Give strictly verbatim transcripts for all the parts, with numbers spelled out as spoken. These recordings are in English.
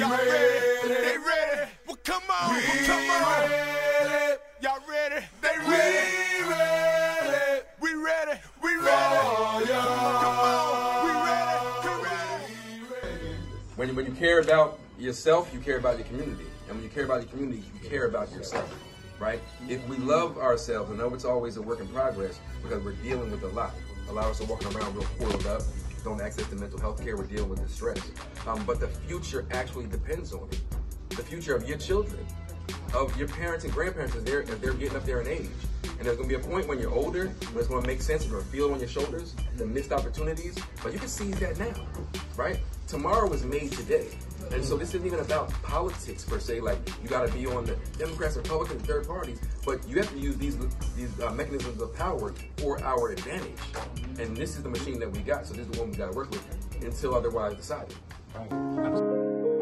Y'all ready? They ready? Well, come on, well, come on. Y'all ready? They ready? We ready? We ready? We ready? Come on, we ready? We ready? When you, when you care about yourself, you care about your community. And when you care about your community, you care about yourself, right? If we love ourselves, I know it's always a work in progress because we're dealing with a lot. A lot of us are walking around real coiled up, don't access to mental health care, we're dealing with the stress. Um, but the future actually depends on it. The future of your children, of your parents and grandparents as they're, as they're getting up there in age. And there's gonna be a point when you're older, when it's gonna make sense, you're gonna feel it on your shoulders, the missed opportunities, but you can seize that now, right? Tomorrow was made today. And so this isn't even about politics per se, like you gotta be on the Democrats, Republicans, third parties, but you have to use these, these uh, mechanisms of power for our advantage. And this is the machine that we got, so this is the one we gotta work with until otherwise decided. Right.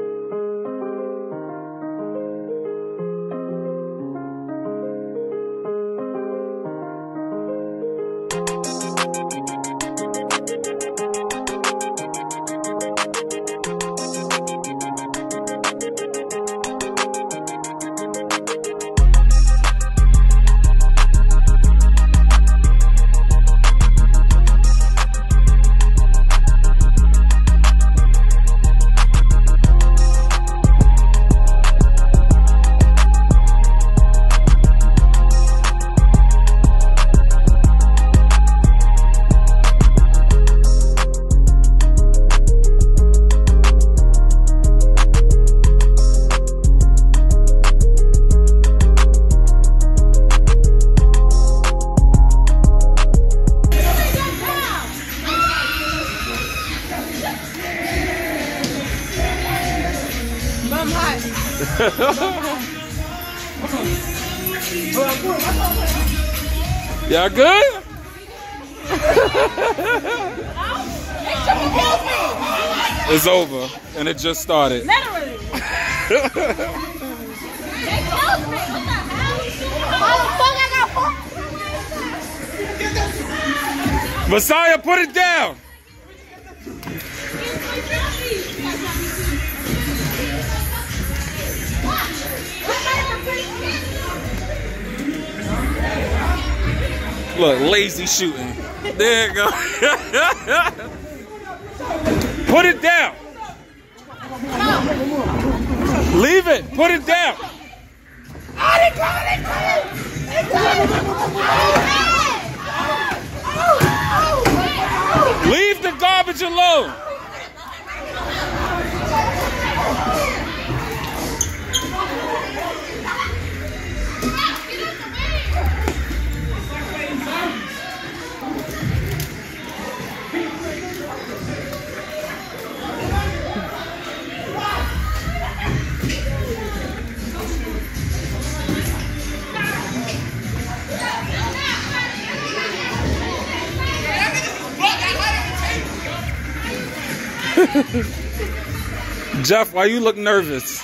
Y'all good? It's over, and it just started. Literally. They killed me. What the hell? How the fuck I got fucked? Messiah, put it down. Look, lazy shooting. There you go. Put it down. Leave it. Put it down. Leave the garbage alone. Jeff, why you look nervous?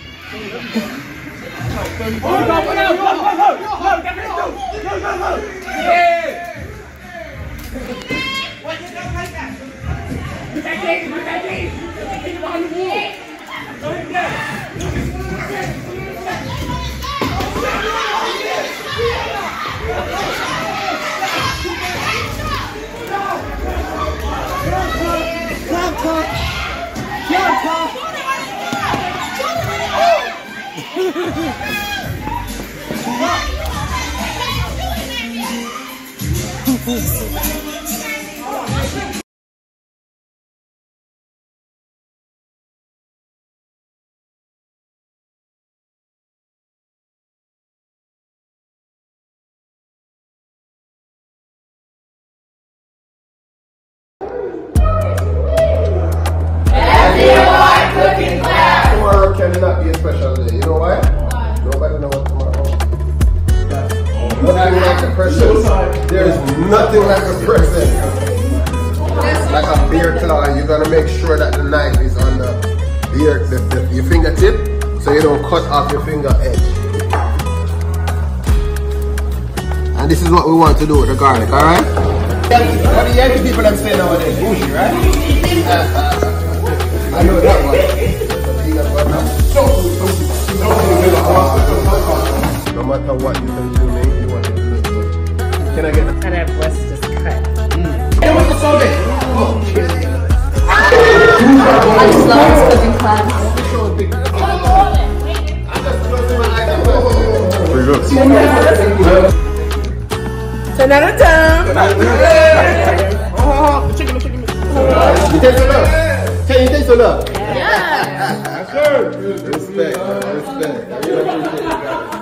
Tomorrow cannot be a special day. You know why? Nobody knows what tomorrow. Nothing like the present. There's nothing like the present. Like a beer claw, you're gonna make sure that the knife is on the beer, the, the, your fingertip, so you don't cut off your finger edge. And this is what we want to do with the garlic, alright? What the Yankee people I'm saying nowadays? Bougie, right? I know that one. ten out of ten. Oh, chicken, chicken. You taste the love? Can you taste the love? Yeah. That's good. Respect, man. Respect. I really appreciate you guys.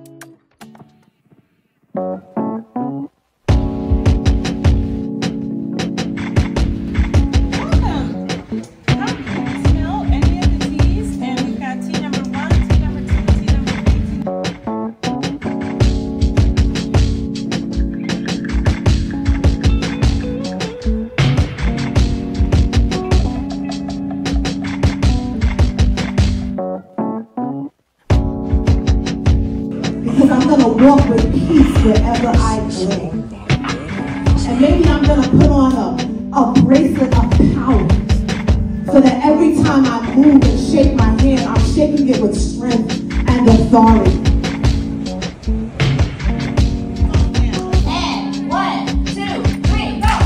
Walk with peace wherever I go. And maybe I'm gonna put on a, a bracelet of power so that every time I move and shake my hand, I'm shaking it with strength and authority. And one, two, three, go!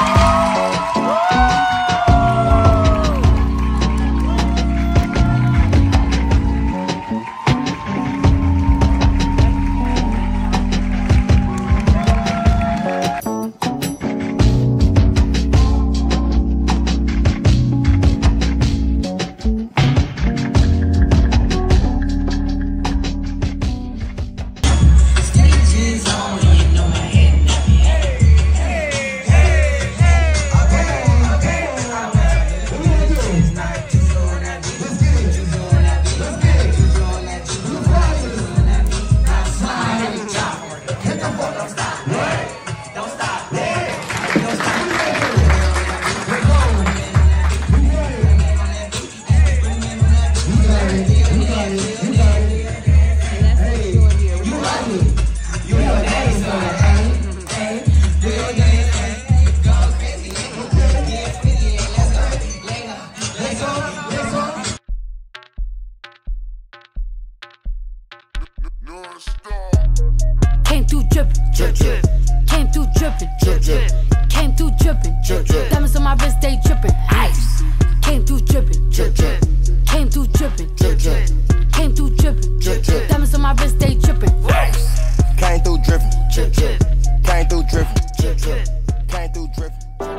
Came through drippin', drip, drip. Came through drippin', drip, drip. Came through drippin', drip, drip. Diamonds on my wrist, they drippin', ice. Came through drippin', drip, drip. Came through drippin', drip, drip. Came through drippin', drip, drip. Diamonds on my wrist, they drippin', ice. Came through drippin', drip, drip. Came through drippin', drip, drip. Came through drippin'.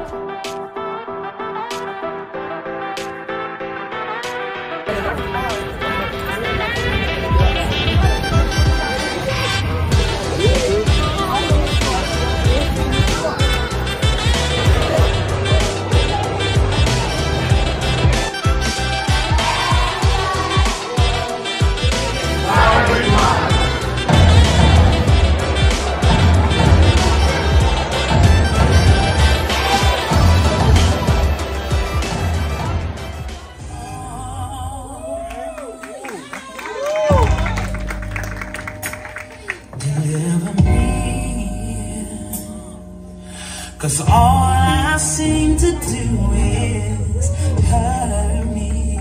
Cause all I seem to do is hurt me,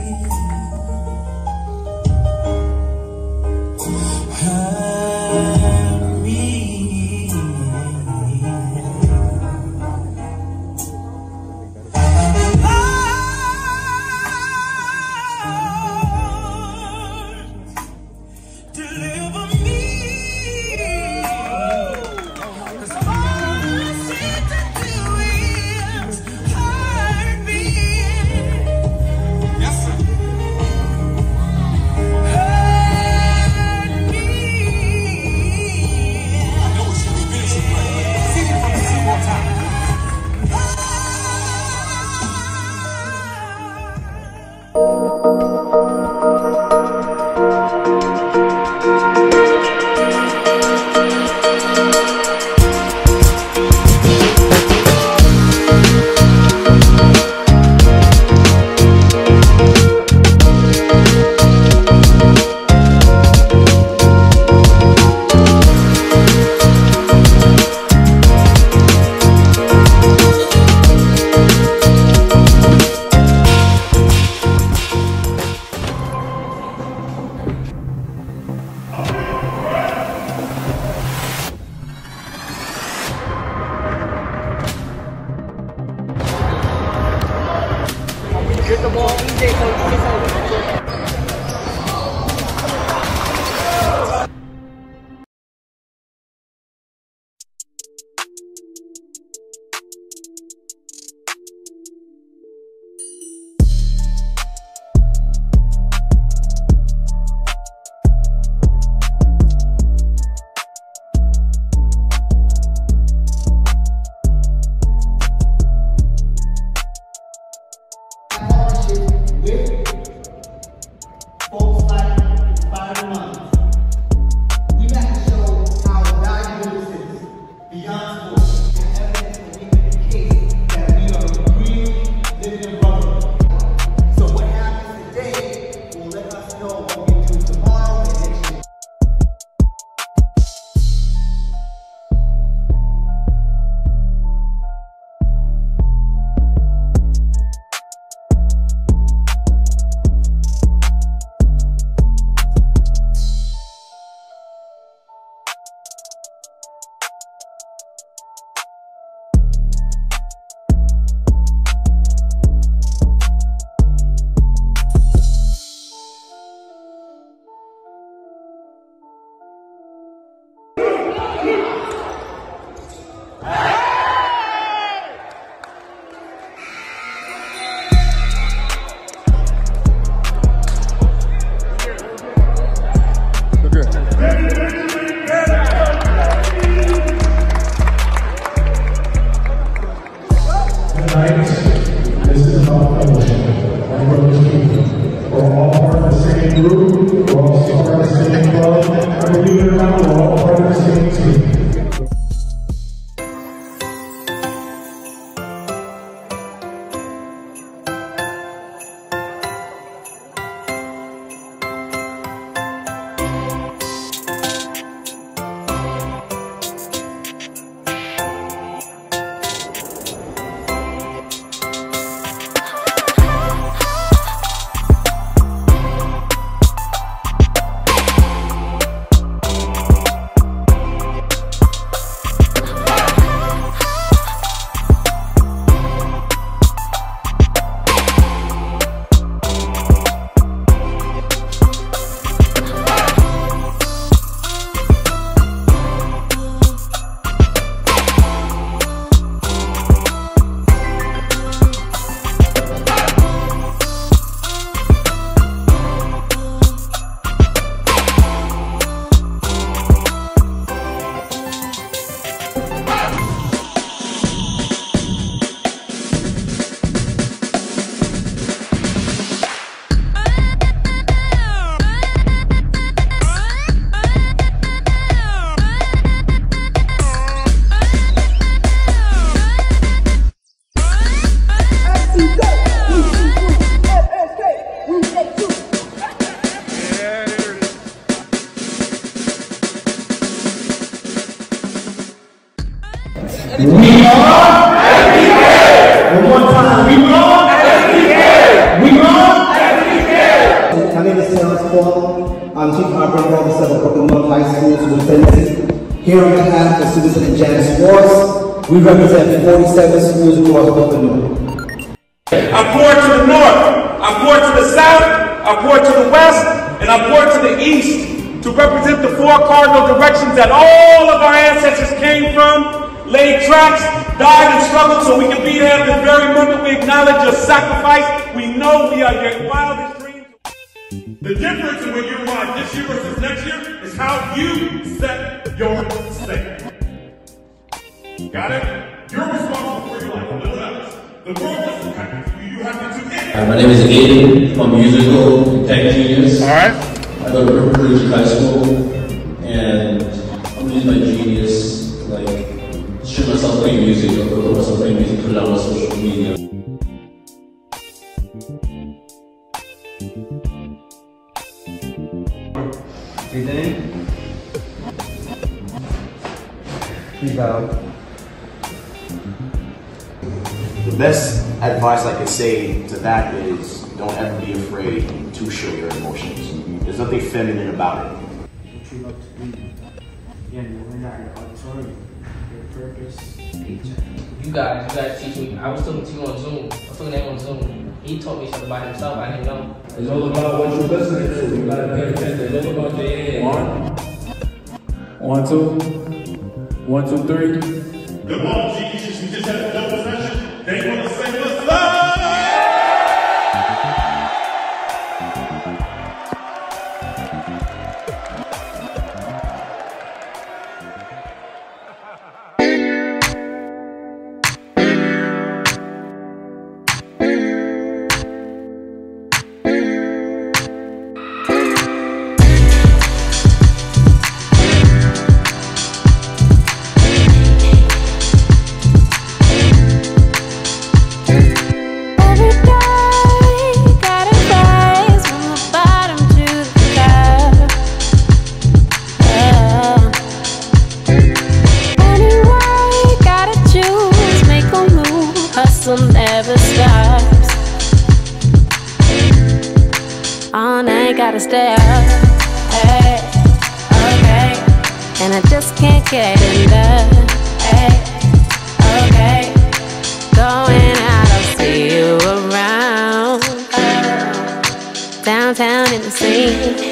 hurt me. Lord, deliver me. Cause all I seem to do is hurt me. know what we do tomorrow and next year. We are F B K! One more time. We are F B K! We are F B K! My name is Terrence Paul. I'm Chief Operating Officer of Brooklyn North High School School of Tennessee. Here on behalf of students in the Janus Force, we represent forty-seven schools across Brooklyn North. I pour to the north, I pour to the south, I pour to the west, and I pour to the east to represent the four cardinal directions that all of our ancestors came from, laid tracks, died and struggled so we can be there at this very moment. We acknowledge your sacrifice. We know we are your wildest dreams. The difference in when you're alive this year versus next year is how you set your state. Got it? You're responsible for your life, no one else. The world doesn't happen to you. You have to do it. Hi, my name is Aiden. I'm a musical tech genius. All right. I go to River Collegiate High School, and I'm using my genius to like shoot myself playing music, or put myself playing music, put it on my social media. Breathing. Breathe out. The best advice I could say to that is don't ever be afraid to show your emotions. There's nothing feminine about it. True love to be. Yeah, you're not your auditorium. Your purpose. You guys, you guys teach me. I was talking to you on Zoom. I was talking to him on Zoom. He taught me something about himself I didn't know. It's all about what you're listening to. You gotta pay attention. It's all about your head. One, one, two, one, two, three. Come on, Jesus, we just had a double session. They want to sing us love. gotta stay up. Hey, okay. And I just can't get enough. Hey, okay. Going out, I'll see you around. Downtown in the scene.